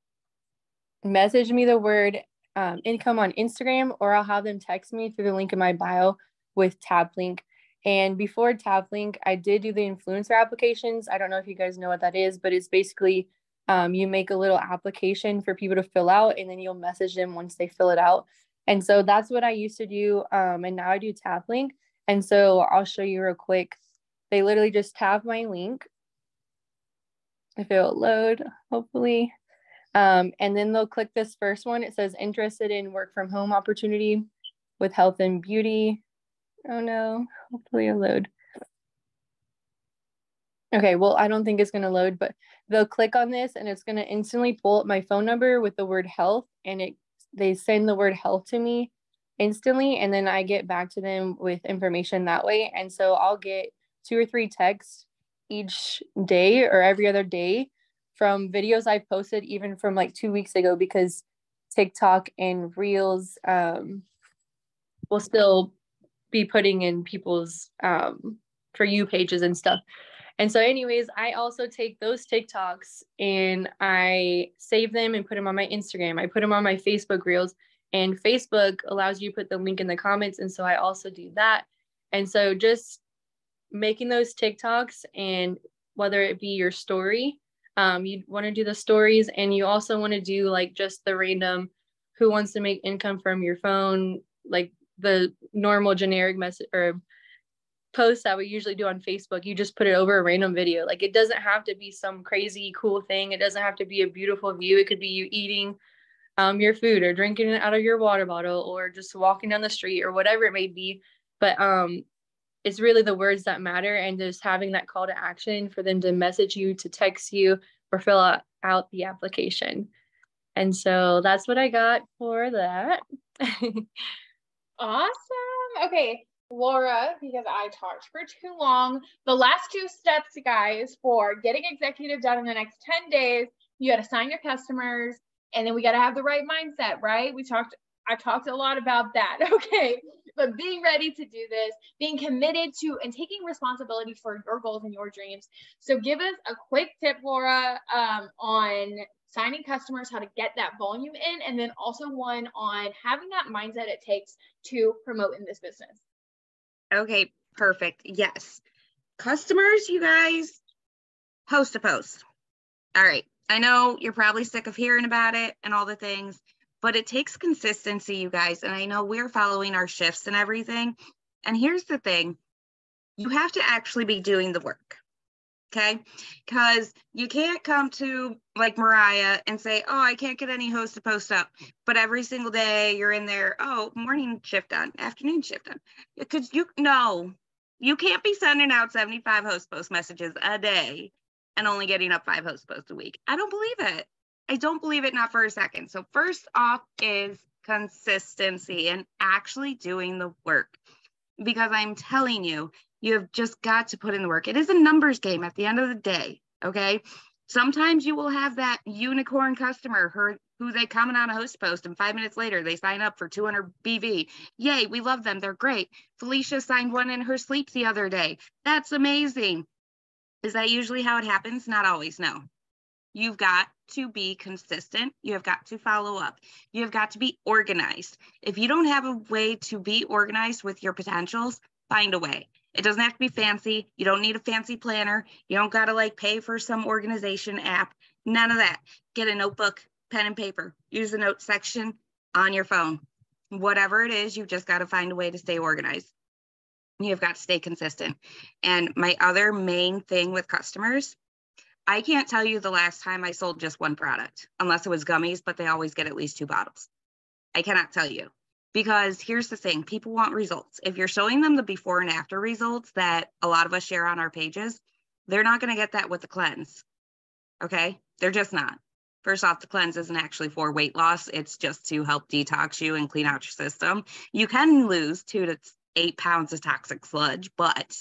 message me the word um, income on Instagram, or I'll have them text me through the link in my bio with TapLink. And before TapLink, I did do the influencer applications. I don't know if you guys know what that is, but it's basically um, you make a little application for people to fill out, and then you'll message them once they fill it out. And so that's what I used to do. Um, and now I do TapLink. And so I'll show you real quick. They literally just tap my link. If it'll load, hopefully. Um, and then they'll click this first one. It says interested in work from home opportunity with health and beauty. Oh no, hopefully it'll load. Okay, well, I don't think it's going to load, but they'll click on this and it's going to instantly pull up my phone number with the word health, and it they send the word health to me instantly, and then I get back to them with information that way. And so I'll get two or three texts each day or every other day from videos I've posted, even from like two weeks ago, because TikTok and Reels um, will still be putting in people's um, For You pages and stuff. And so anyways, I also take those TikToks and I save them and put them on my Instagram. I put them on my Facebook Reels, and Facebook allows you to put the link in the comments. And so I also do that. And so just making those TikToks, and whether it be your story, um, you want to do the stories, and you also want to do like just the random who wants to make income from your phone, like the normal generic message or posts that we usually do on Facebook. You just put it over a random video. Like, it doesn't have to be some crazy cool thing. It doesn't have to be a beautiful view. It could be you eating um, your food or drinking it out of your water bottle or just walking down the street or whatever it may be. But um, it's really the words that matter, and just having that call to action for them to message you, to text you, or fill out, out the application. And so that's what I got for that. Awesome. Okay, Laura, because I talked for too long, the last two steps, guys, for getting executive done in the next ten days, you got to sign your customers, and then we got to have the right mindset, right? We talked, I talked a lot about that. Okay. But being ready to do this, being committed to and taking responsibility for your goals and your dreams. So give us a quick tip, Laura, um, on signing customers, how to get that volume in, and then also one on having that mindset it takes to promote in this business. Okay, perfect. Yes. Customers, you guys, post to post. All right. I know you're probably sick of hearing about it and all the things, but it takes consistency, you guys. And I know we're following our shifts and everything. And here's the thing. You have to actually be doing the work. Okay, because you can't come to like Mariah and say, oh, I can't get any hosts to post up. But every single day you're in there, oh, morning shift done, afternoon shift done. Because you no, you can't be sending out seventy-five host post messages a day and only getting up five host posts a week. I don't believe it. I don't believe it, not for a second. So first off is consistency and actually doing the work. Because I'm telling you, you have just got to put in the work. It is a numbers game at the end of the day, okay? Sometimes you will have that unicorn customer who, who they comment on a host post and five minutes later they sign up for two hundred B V. Yay, we love them. They're great. Felicia signed one in her sleep the other day. That's amazing. Is that usually how it happens? Not always, no. You've got to be consistent. You have got to follow up. You have got to be organized. If you don't have a way to be organized with your potentials, find a way. It doesn't have to be fancy. You don't need a fancy planner. You don't got to like pay for some organization app. None of that. Get a notebook, pen and paper. Use the notes section on your phone. Whatever it is, you've just got to find a way to stay organized. You've got to stay consistent. And my other main thing with customers, I can't tell you the last time I sold just one product, unless it was gummies, but they always get at least two bottles. I cannot tell you. Because here's the thing, people want results. If you're showing them the before and after results that a lot of us share on our pages, they're not going to get that with the cleanse. Okay? They're just not. First off, the cleanse isn't actually for weight loss. It's just to help detox you and clean out your system. You can lose two to eight pounds of toxic sludge, but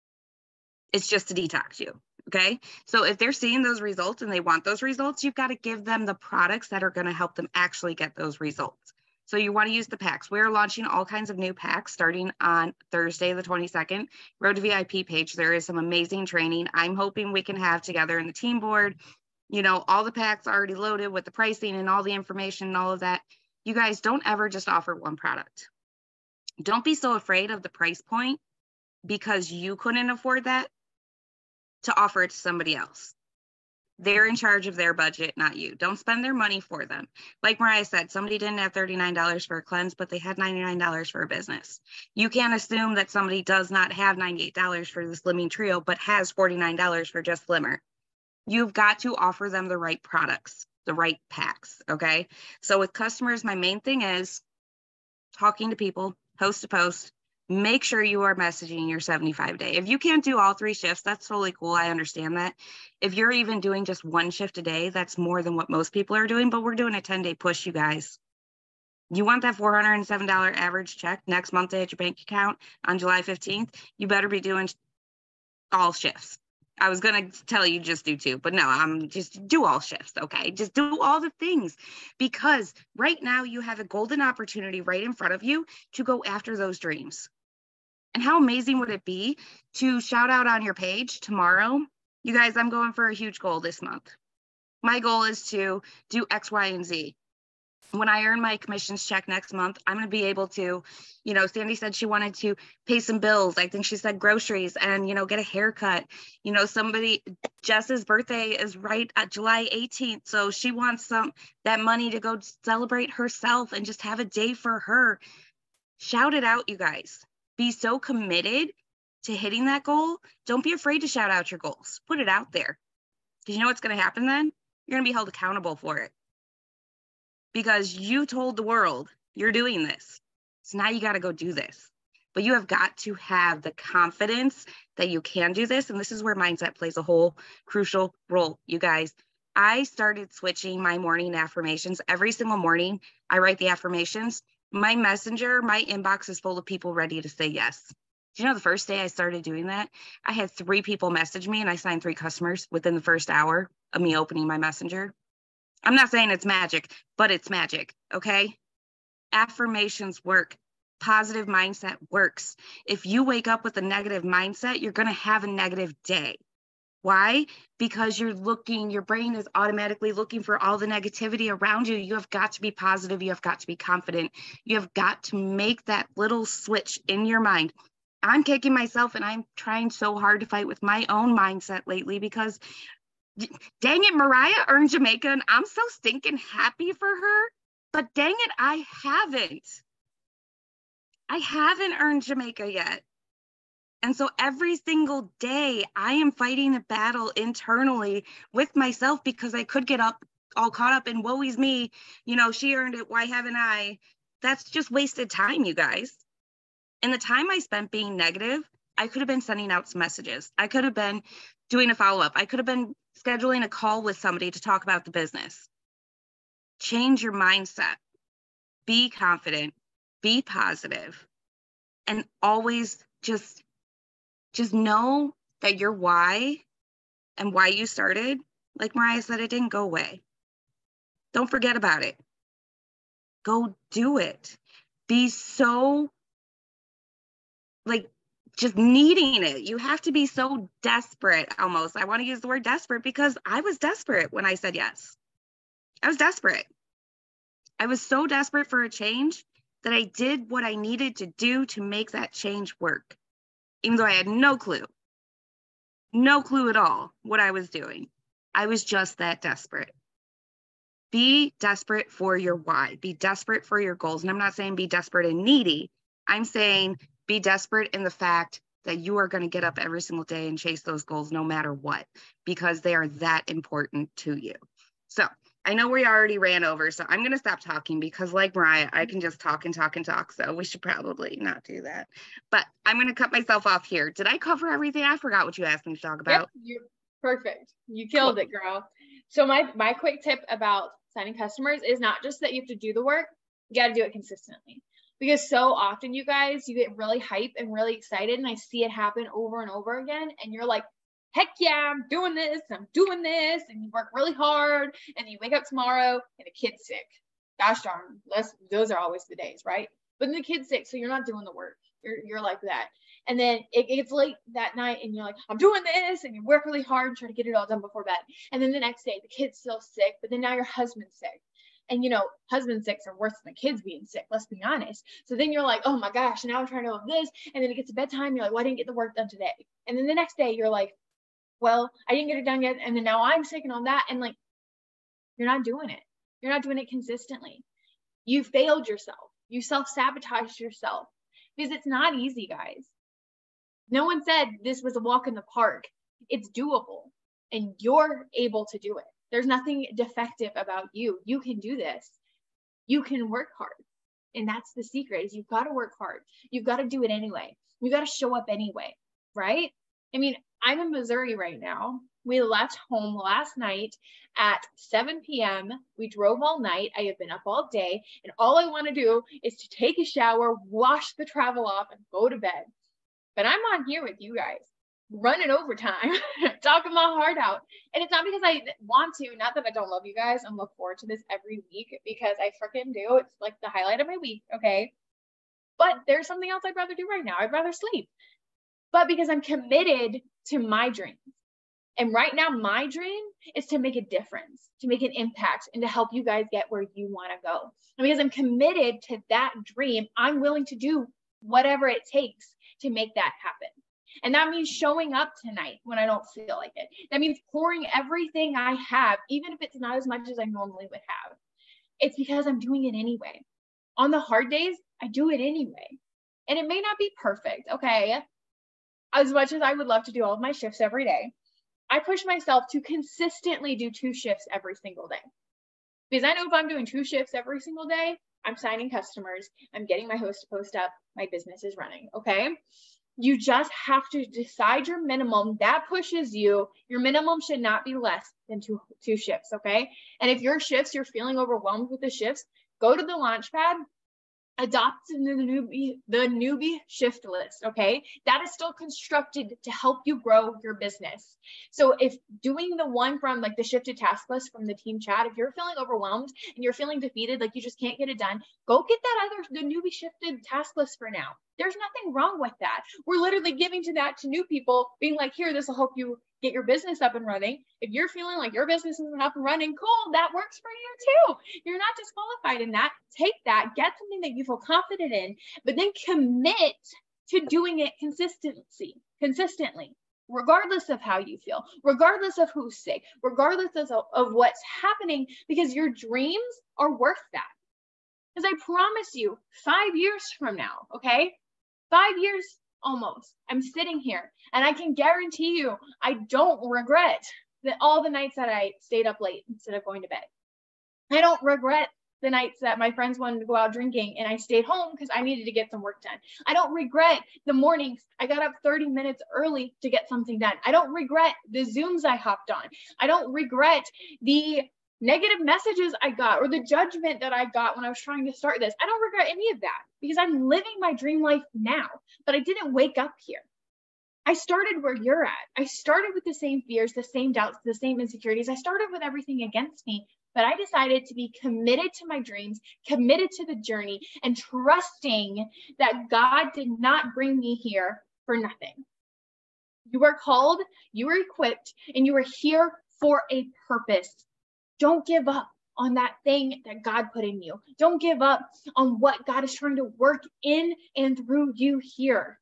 it's just to detox you. Okay? So if they're seeing those results and they want those results, you've got to give them the products that are going to help them actually get those results. So you want to use the packs. We're launching all kinds of new packs starting on Thursday, the twenty-second. Road to V I P page. There is some amazing training I'm hoping we can have together in the team board. You know, all the packs already loaded with the pricing and all the information and all of that. You guys don't ever just offer one product. Don't be so afraid of the price point because you couldn't afford that to offer it to somebody else. They're in charge of their budget, not you. Don't spend their money for them. Like Mariah said, somebody didn't have thirty-nine dollars for a cleanse, but they had ninety-nine dollars for a business. You can't assume that somebody does not have ninety-eight dollars for the Slimming Trio, but has forty-nine dollars for just Slimmer. You've got to offer them the right products, the right packs, okay? So with customers, my main thing is talking to people, post to post. Make sure you are messaging your seventy-five day. If you can't do all three shifts, that's totally cool. I understand that. If you're even doing just one shift a day, that's more than what most people are doing, but we're doing a ten day push, you guys. You want that four hundred seven dollars average check next month to hit your bank account on July fifteenth, you better be doing all shifts. I was going to tell you just do two, but no, I'm just do all shifts. Okay. Just do all the things because right now you have a golden opportunity right in front of you to go after those dreams. And how amazing would it be to shout out on your page tomorrow? You guys, I'm going for a huge goal this month. My goal is to do X, Y, and Z. When I earn my commissions check next month, I'm going to be able to, you know, Sandy said she wanted to pay some bills. I think she said groceries and, you know, get a haircut. You know, somebody, Jess's birthday is right at July eighteenth. So she wants some, that money to go celebrate herself and just have a day for her. Shout it out, you guys. Be so committed to hitting that goal. Don't be afraid to shout out your goals. Put it out there. Because you know what's going to happen then? You're going to be held accountable for it. because you told the world you're doing this. So now you got to go do this. But you have got to have the confidence that you can do this. And this is where mindset plays a whole crucial role, you guys. I started switching my morning affirmations. Every single morning, I write the affirmations. My messenger, my inbox is full of people ready to say yes. Do you know the first day I started doing that, I had three people message me and I signed three customers within the first hour of me opening my messenger. I'm not saying it's magic, but it's magic, okay? Affirmations work. Positive mindset works. If you wake up with a negative mindset, you're going to have a negative day. Why? Because you're looking, your brain is automatically looking for all the negativity around you. You have got to be positive. You have got to be confident. You have got to make that little switch in your mind. I'm kicking myself and I'm trying so hard to fight with my own mindset lately because dang it, Mariah earned Jamaica and I'm so stinking happy for her. But dang it, I haven't. I haven't earned Jamaica yet. And so every single day I am fighting a battle internally with myself because I could get up all caught up in woe is me. You know, she earned it. Why haven't I? That's just wasted time, you guys. And the time I spent being negative, I could have been sending out some messages. I could have been doing a follow-up. I could have been scheduling a call with somebody to talk about the business. Change your mindset. Be confident. Be positive. And always just, just know that your why and why you started, like Mariah said, it didn't go away. Don't forget about it. Go do it. Be so, like, just needing it. You have to be so desperate almost. I want to use the word desperate because I was desperate when I said yes. I was desperate. I was so desperate for a change that I did what I needed to do to make that change work, even though I had no clue, no clue at all what I was doing. I was just that desperate. Be desperate for your why. Be desperate for your goals. And I'm not saying be desperate and needy. I'm saying be desperate in the fact that you are going to get up every single day and chase those goals no matter what, because they are that important to you. So I know we already ran over, so I'm going to stop talking because like Mariah, I can just talk and talk and talk. So we should probably not do that. But I'm going to cut myself off here. Did I cover everything? I forgot what you asked me to talk about. Yep, you're perfect. You killed cool. it, girl. So my, my quick tip about signing customers is not just that you have to do the work, you got to do it consistently. Because so often, you guys, you get really hype and really excited, and I see it happen over and over again, and you're like, heck yeah, I'm doing this, I'm doing this, and you work really hard, and you wake up tomorrow, and the kid's sick. Gosh darn, those are always the days, right? But then the kid's sick, so you're not doing the work. You're, you're like that. And then it gets late that night, and you're like, I'm doing this, and you work really hard and try to get it all done before bed. And then the next day, the kid's still sick, but then now your husband's sick. And, you know, husband sicks are worse than the kids being sick. Let's be honest. So then you're like, oh my gosh, now I'm trying to do this. And then it gets to bedtime. You're like, well, I didn't get the work done today. And then the next day you're like, well, I didn't get it done yet. And then now I'm sick and all that. And like, you're not doing it. You're not doing it consistently. You failed yourself. You self-sabotaged yourself because it's not easy, guys. No one said this was a walk in the park. It's doable and you're able to do it. There's nothing defective about you. You can do this. You can work hard. And that's the secret, is you've got to work hard. You've got to do it anyway. You got to show up anyway, right? I mean, I'm in Missouri right now. We left home last night at seven p.m. We drove all night. I have been up all day. And all I want to do is to take a shower, wash the travel off, and go to bed. But I'm on here with you guys, running overtime, talking my heart out. And it's not because I want to, not that I don't love you guys and look forward to this every week, because I freaking do. It's like the highlight of my week, okay? But there's something else I'd rather do right now. I'd rather sleep. But because I'm committed to my dreams. And right now, my dream is to make a difference, to make an impact, and to help you guys get where you want to go. And because I'm committed to that dream, I'm willing to do whatever it takes to make that happen. And that means showing up tonight when I don't feel like it. That means pouring everything I have, even if it's not as much as I normally would have. It's because I'm doing it anyway. On the hard days, I do it anyway. And it may not be perfect, okay? As much as I would love to do all of my shifts every day, I push myself to consistently do two shifts every single day. Because I know if I'm doing two shifts every single day, I'm signing customers, I'm getting my host to post up, my business is running, okay? You just have to decide your minimum that pushes you. Your minimum should not be less than two, two shifts, okay? And if your shifts, you're feeling overwhelmed with the shifts, go to the Launchpad, adopt the newbie, the newbie shift list, okay? That is still constructed to help you grow your business. So if doing the one from like the shifted task list from the team chat, if you're feeling overwhelmed and you're feeling defeated, like you just can't get it done, go get that other, the newbie shifted task list for now. There's nothing wrong with that. We're literally giving to that to new people, being like, here, this will help you get your business up and running. If you're feeling like your business isn't up and running, cool, that works for you too. You're not disqualified in that. Take that, get something that you feel confident in, but then commit to doing it consistency, consistently, regardless of how you feel, regardless of who's sick, regardless of, of what's happening, because your dreams are worth that. Because I promise you, five years from now, okay, five years almost, I'm sitting here and I can guarantee you, I don't regret that all the nights that I stayed up late instead of going to bed. I don't regret the nights that my friends wanted to go out drinking and I stayed home because I needed to get some work done. I don't regret the mornings I got up thirty minutes early to get something done. I don't regret the Zooms I hopped on. I don't regret the negative messages I got or the judgment that I got when I was trying to start this. I don't regret any of that because I'm living my dream life now, but I didn't wake up here. I started where you're at. I started with the same fears, the same doubts, the same insecurities. I started with everything against me, but I decided to be committed to my dreams, committed to the journey, and trusting that God did not bring me here for nothing. You are called, you are equipped, and you are here for a purpose. Don't give up on that thing that God put in you. Don't give up on what God is trying to work in and through you here.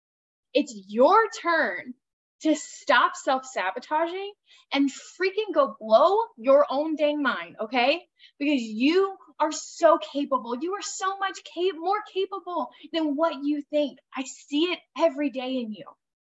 It's your turn to stop self-sabotaging and freaking go blow your own dang mind, okay? Because you are so capable. You are so much cap- more capable than what you think. I see it every day in you.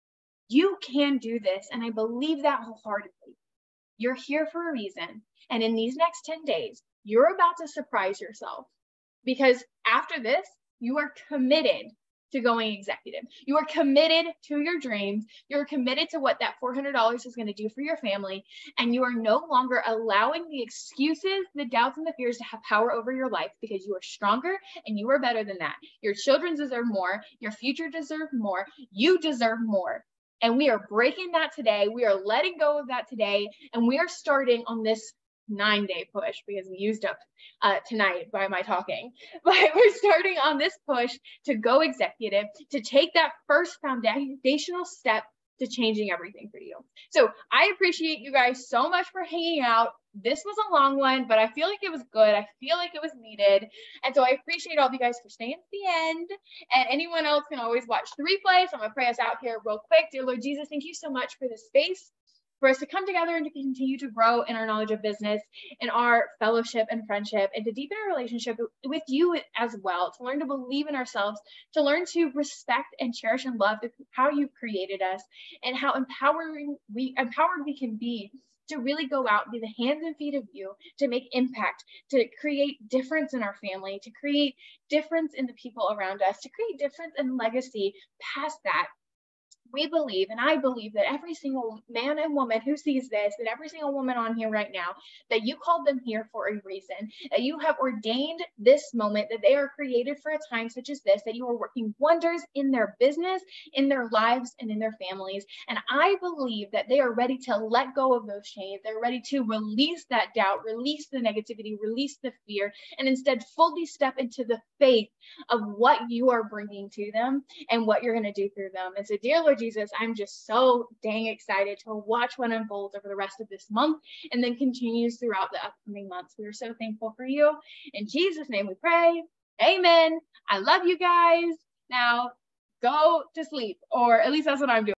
You can do this, and I believe that wholeheartedly. You're here for a reason. And in these next ten days, you're about to surprise yourself because after this, you are committed to going executive. You are committed to your dreams. You're committed to what that four hundred dollars is going to do for your family. And you are no longer allowing the excuses, the doubts, and the fears to have power over your life because you are stronger and you are better than that. Your children deserve more. Your future deserves more. You deserve more. And we are breaking that today. We are letting go of that today. And we are starting on this nine day push because we used up uh, tonight by my talking, but we're starting on this push to go executive, to take that first foundational step to changing everything for you. So I appreciate you guys so much for hanging out. This was a long one, but I feel like it was good. I feel like it was needed. And so I appreciate all of you guys for staying to the end, and anyone else can always watch the replay. So I'm gonna pray us out here real quick. Dear Lord Jesus, thank you so much for this space, for us to come together and to continue to grow in our knowledge of business, in our fellowship and friendship, and to deepen our relationship with you as well, to learn to believe in ourselves, to learn to respect and cherish and love how you've created us, and how empowering we empowered we can be to really go out and be the hands and feet of you, to make impact, to create difference in our family, to create difference in the people around us, to create difference and legacy past that. We believe, and I believe that every single man and woman who sees this, that every single woman on here right now, that you called them here for a reason, that you have ordained this moment, that they are created for a time such as this, that you are working wonders in their business, in their lives, and in their families. And I believe that they are ready to let go of those chains. They're ready to release that doubt, release the negativity, release the fear, and instead fully step into the faith of what you are bringing to them and what you're going to do through them. And so, dear Lord Jesus, I'm just so dang excited to watch what unfolds over the rest of this month and then continues throughout the upcoming months. We are so thankful for you. In Jesus' name we pray. Amen. I love you guys. Now go to sleep, or at least that's what I'm doing.